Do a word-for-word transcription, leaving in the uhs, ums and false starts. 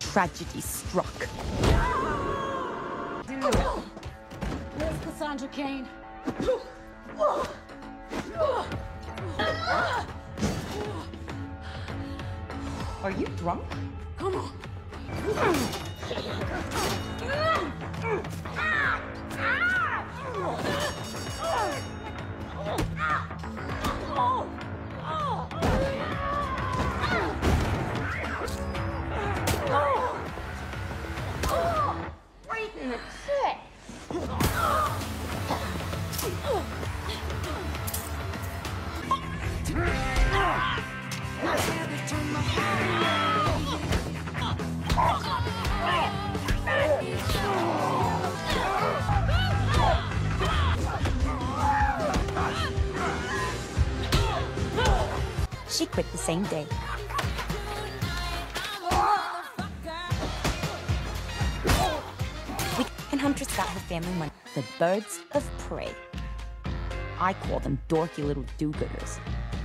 tragedy struck. Where's Cassandra Cain? Are you drunk? Come on. Right in the chest. She quit the same day. And Huntress got her family money. The birds of prey. I call them dorky little do-gooders.